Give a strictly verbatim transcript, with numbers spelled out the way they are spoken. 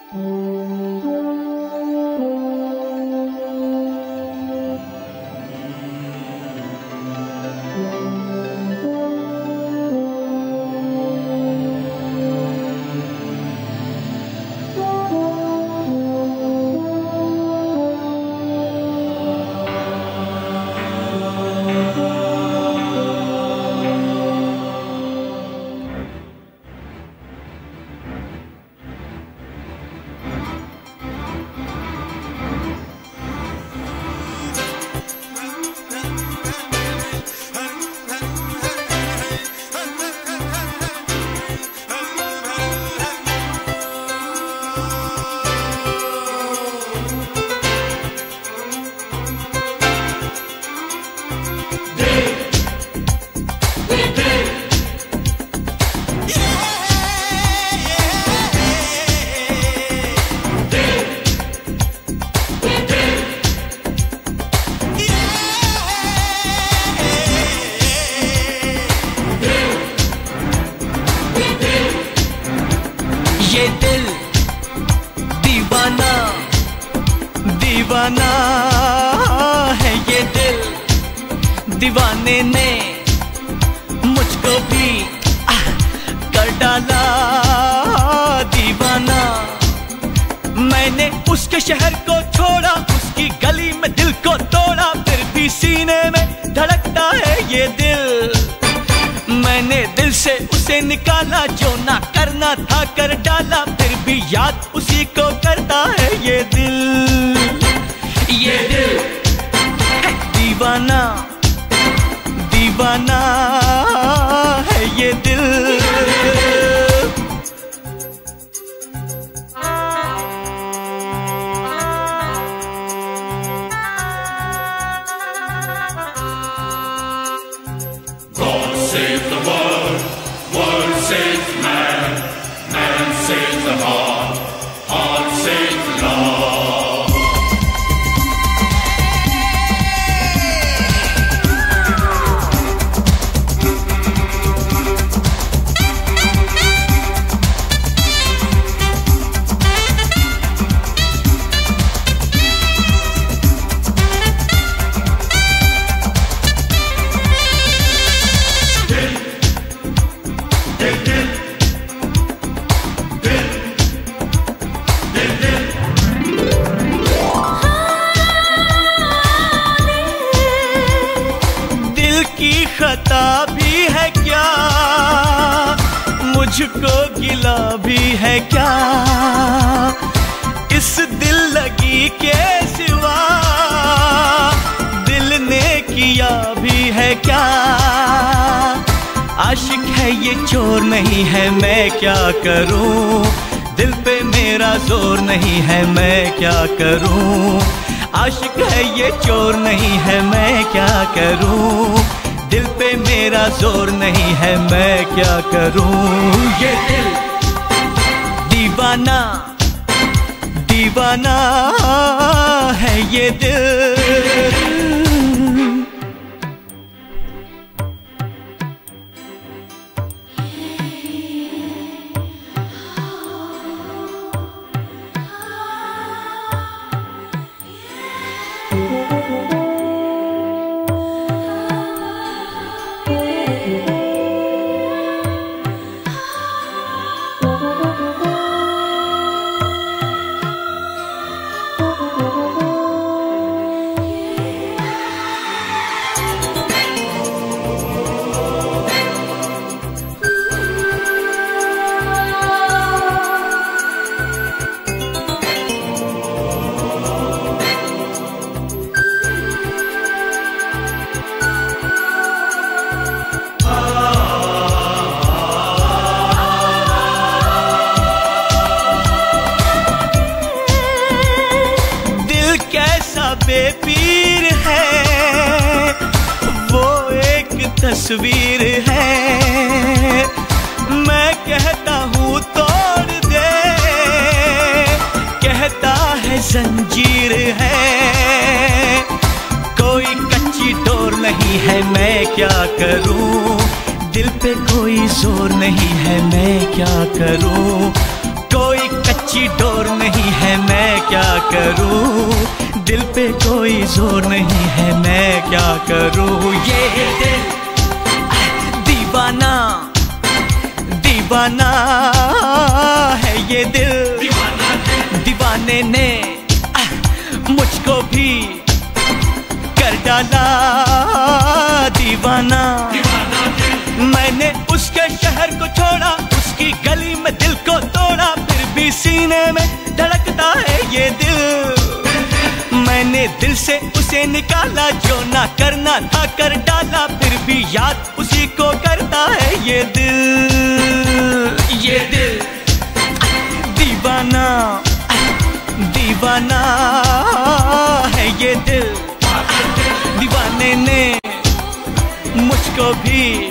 ये दिल दीवाना दीवाना है, ये दिल दीवाने ने मुझको भी कर डाला दीवाना। मैंने उसके शहर को छोड़ा, उसकी गली में दिल को तोड़ा, फिर भी सीने में धड़कता है ये दिल। मैंने दिल से उसे निकाला, जो ना करना था कर डाला, फिर भी याद उसी को करता है ये दिल। ये दिल है दीवाना दीवाना है ये दिल। Save the world, world saves man, man saves the heart, heart saves love. खता भी है क्या, मुझको गिला भी है क्या, इस दिल लगी के सिवा दिल ने किया भी है क्या। आशिक है ये चोर नहीं है, मैं क्या करूं, दिल पे मेरा जोर नहीं है, मैं क्या करूं। आशिक है ये चोर नहीं है, मैं क्या करूं, दिल पे मेरा जोर नहीं है, मैं क्या करूं। ये दिल दीवाना दीवाना है ये दिल। बेपीर है वो एक तस्वीर है, मैं कहता हूँ तोड़ दे, कहता है जंजीर है। कोई कच्ची डोर नहीं है, मैं क्या करूँ, दिल पे कोई जोर नहीं है, मैं क्या करूँ। कोई खींची डोर नहीं है मैं क्या करूं, दिल पे कोई जोर नहीं है मैं क्या करूं। ये दिल दीवाना दीवाना है, ये दिल दीवाने ने मुझको भी कर डाला दीवाना। मैंने उसके शहर को छोड़ा, उसकी गली में दिल को तोड़ा, फिर भी सीने में धड़कता है ये दिल। मैंने दिल से उसे निकाला, जो ना करना था कर डाला, फिर भी याद उसी को करता है ये दिल। ये दिल दीवाना दीवाना है, ये दिल दीवाने ने मुझको भी